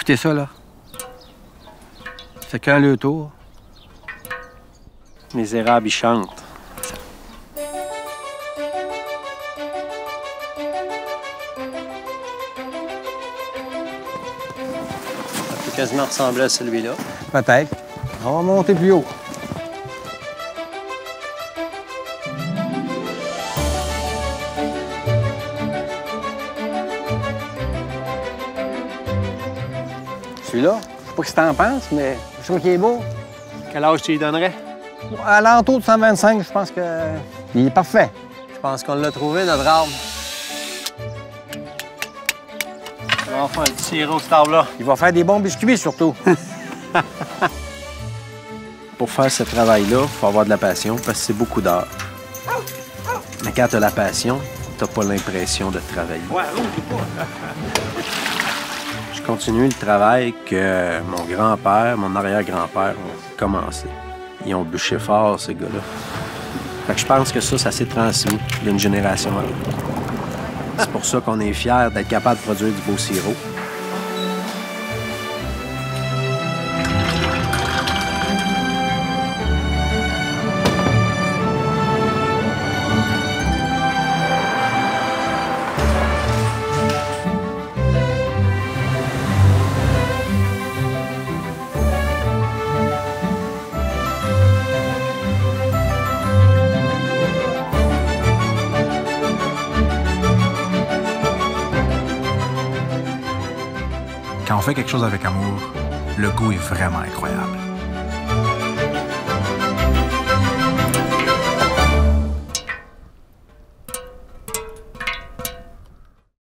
Écoutez ça, là. C'est qu'un le tour. Les érables, ils chantent. Ça peut quasiment ressembler à celui-là. Peut-être. On va monter plus haut. Celui-là, je sais pas ce que t'en penses, mais je trouve qu'il est beau. Quel âge tu lui donnerais? À l'entour de 125, je pense que il est parfait. Je pense qu'on l'a trouvé, notre arbre. On va faire un petit sirop, cet arbre-là. Il va faire des bons biscuits, surtout. Pour faire ce travail-là, il faut avoir de la passion parce que c'est beaucoup d'heures. Mais quand tu as la passion, tu n'as pas l'impression de travailler. Je continue le travail que mon grand-père, mon arrière-grand-père ont commencé. Ils ont bûché fort, ces gars-là. Fait que je pense que ça s'est transmis d'une génération à l'autre. C'est pour ça qu'on est fiers d'être capable de produire du beau sirop. Quand on fait quelque chose avec amour, le goût est vraiment incroyable.